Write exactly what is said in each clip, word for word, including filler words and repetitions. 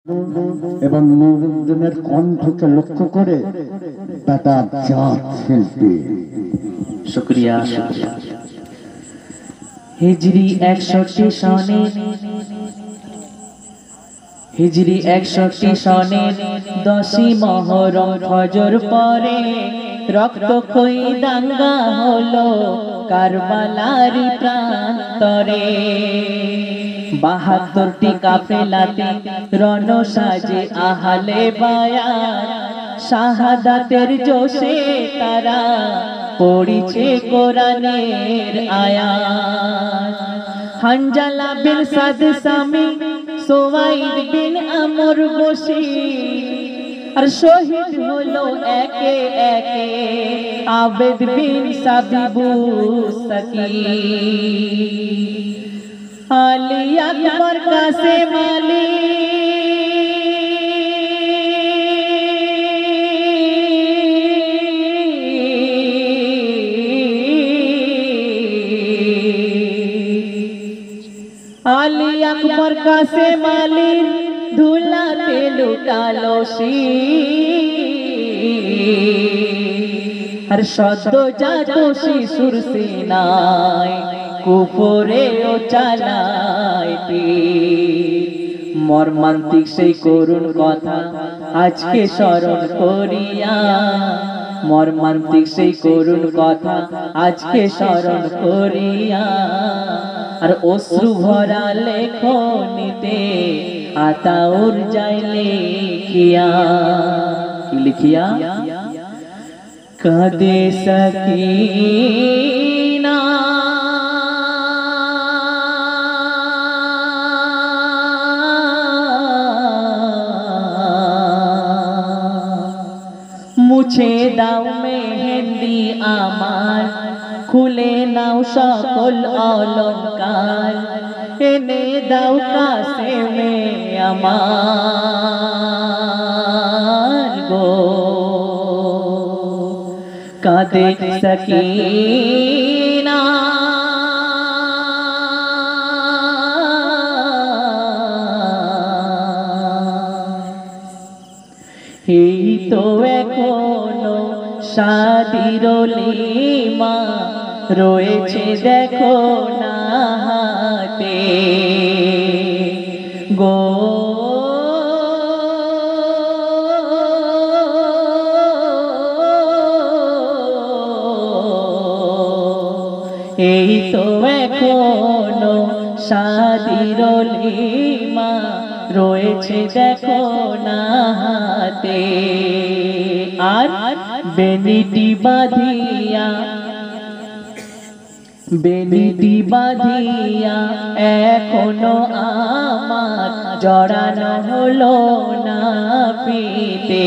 এবং নুরুদ্দিনের কণ্ঠকে লক্ষ্য করে বেটা জাত শিল্পী। শুকরিয়া শুকরিয়া। হিজরি একষট্টি সনে হিজরি একষট্টি সনে দশই মহরম ফজর পরে রক্তক্ষয়ী দাঙ্গা হলো কারবালার প্রান্তরে। বাহাত্তরটি কাফেলাতে রণ সাজে আহলে বায়াত, শাহাদাতের জোশে তারা পড়িছে কোরআনের আয়াত। হানজালা বিন সাদ সামি, সুওয়াইদ বিন আমর বশীর, আর শহীদ হলো একে একে আবেদ বিন সাবিবুস সাকির। আলী আকবর কাসেম আলী, আলী আকবর কাসেম আলীর ধুলাতে লুটালো শির, আর সদ্য জাত শিশুর সিনায় কুফরে ও চালায় তীর। মর্মান্তিক সেই করুণ কথা আজকে স্মরণ করিয়া, মর্মান্তিক সেই করুণ কথা আজকে স্মরণ করিয়া, আর অশ্রু ভরা লেখনীতে আতাউর যায় লিখিয়া। কি লিখিয়া? কাঁদে সকিনা মুছে দাও মেহেন্দি আমার, খুলে নাও সকল অলংকার, এনে দাও কাসেমে আমার গো। কাঁদে সকিনা এই তো এখনো শাদির লিমা রয়েছে দেখো না হাতে গো। এই তো এখনো শাদির লিমা রয়েছে দেখো না হাতে, আর বেনিটি বাঁধিয়া বেনিটি বাঁধিয়া এখনো আমার জড়ানো হলো না পিতে।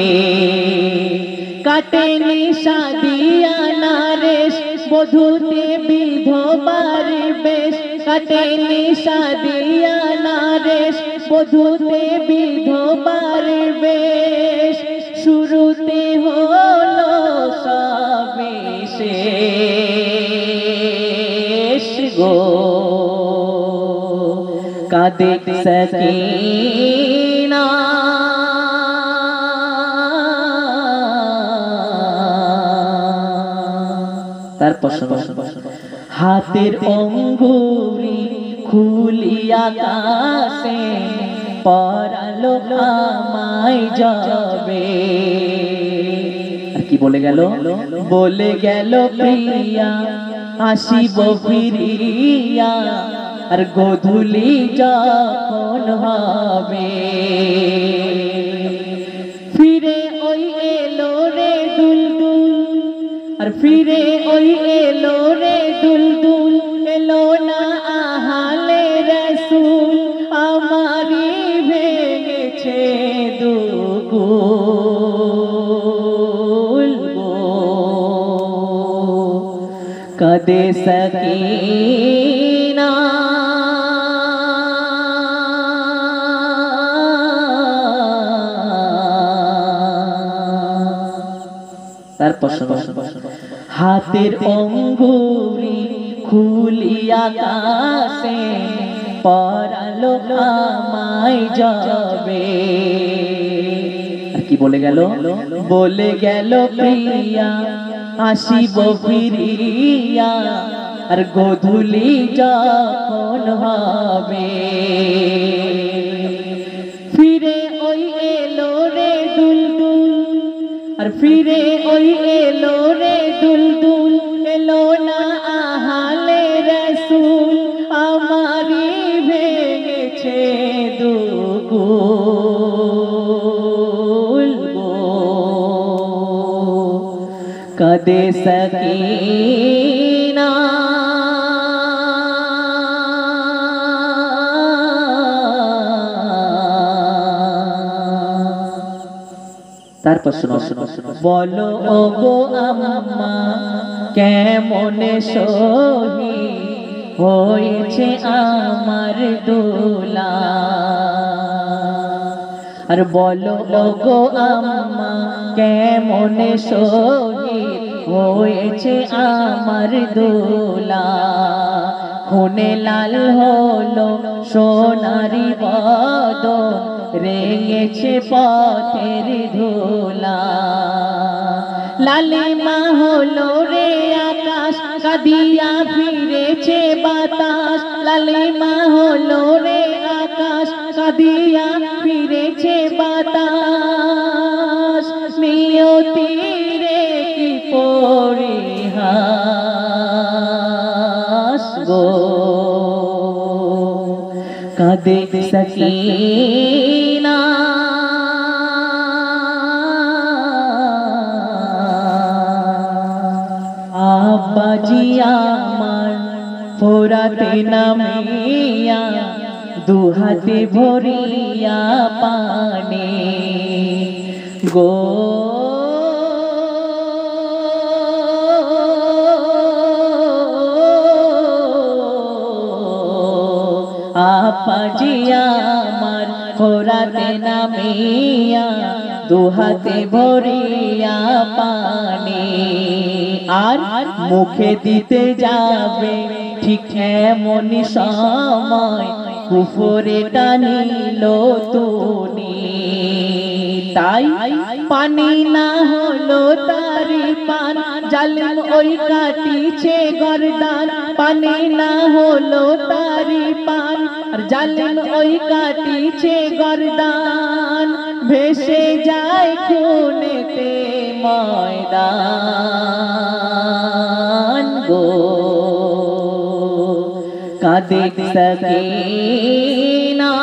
কাটেনি শাদিয়া নারেশ বধূতে বিধবার বেশ, কাটেনি শাদিয়া নারেশ বধূতে বিধবার বেশ। শুরুতে হলো সবিশেষ গো। কাঁদে সকিনা তারপর হাতের অঙ্গুরি খুলিয়া কাছে পরালো আমায় যাবে। কি বলে গেল? বলে গেল প্রিয়া আসিব ফিরিয়া, আর গোধূলি যখন হবে ফিরে ওই এলো রে দুলদুল, আর ফিরে ওই এলো রে দুলদুল, এলো না আহালে রাসূল আমারি ভেঙেছে দুকুল গো। কাঁদে সকিনা তারপর হাতের অঙ্গুরি খুলিয়া কাছে পরালো আমায় যাবে। কি বলে গেল বলে গেল প্রিয়া আসিব ফিরিয়া আর গোধূলি যখন হবে ফিরে ওই এলো রে দুলদুল আর ফিরে ওই এলো রে দুলদুল এলো না আহালে রাসূল আমারি ভেঙেছে দুকুল গো কাঁদে সকিনা তারপর শোনো বলো ও গো আম্মা কেমন সহি হয়েছে আমার দোলা আর বলো ও গো আম্মা কেমন সহি হয়েছে আমার দোলা খুনে লাল হলো সোনারি বদন রেঙেছে পথের ধুলা লালিমা হলো রে আকাশ কাঁদিয়া ফিরেছে বাতাস লালিমা হলো রে আকাশ কাঁদিয়া ফিরেছে বাতাস নিয়তি রে কি পরিহাস গো কাঁদে সকিনা আব্বাজি আমার ফোরাতে নামিয়া দুহাতে ভরিয়া পানে গো আব্বাজি আমার ফোরাতে নামিয়া দুহাতে ভরিয়া পানি আর মুখে দিতে যাবে ঠিক এমনই সময় কুফরে টানিল তুনি তাই পানি না হলো তারি পান জালিম ওই কাটিছে গর্দান পানি না হলো তারি পান আর জালিম ওই কাটিছে গর্দান ভেসে যায় খুনেতে ময়দান গো কাঁদে সকিনা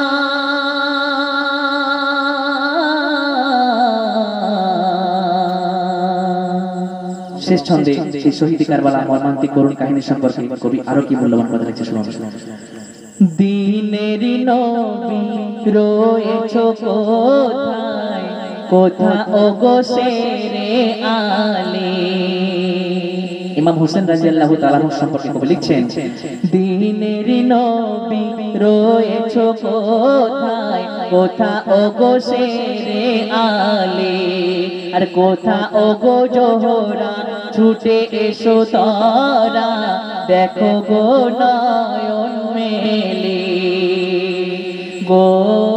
শেষ ছন্দে এই শহীদ কারবালা মর্মান্তিক করুণ কাহিনী সম্পর্কে কবি আরো কি মূল্যবান কথা লিখছে শুনুন দিনের নবী রয়েছো কোথায় কোথা ওগো শেরে আলে ইমাম হোসেন রাদিয়াল্লাহু তাআলা সম্পর্কে কবি লিখছেন দিনের নবী রয়েছো কোথায় কোথা ওগো শেরে আলে আর কোথা ওগো জোহরা ছুটে এসো তারা দেখো গো নয়ন মেলে গো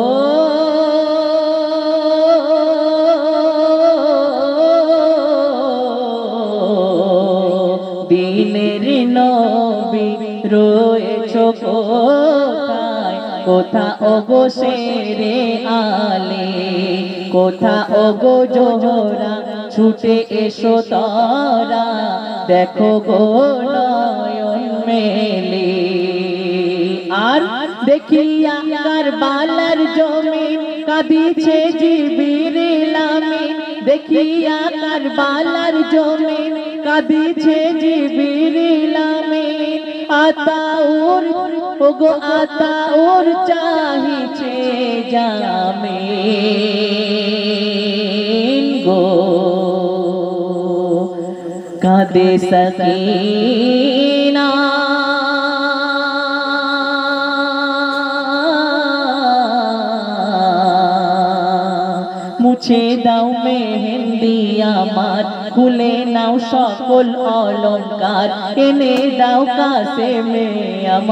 দিনের নবী রয়েছো কোথায় কোথা ওগো শেরে আলে কোথা ওগো জোহরা ছুটে এসো তারা দেখো গো নয়ন মেলে আর দেখিয়া কারবালার জমিন কাঁদিছে জিবরিল আমিন দেখিয়া কারবালার জমিন কাঁদিছে জিবরিল আমিন আতাউর ওগো আতাউর চাহিছে জামিন গো কাঁদে সকিনা মুছে দাও মেহেন্দি আমার খুলে নাও সকল অলংকার এনে দাও কাছে মে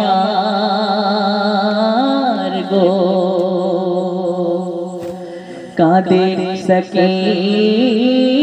আমার গো কাঁদে সকে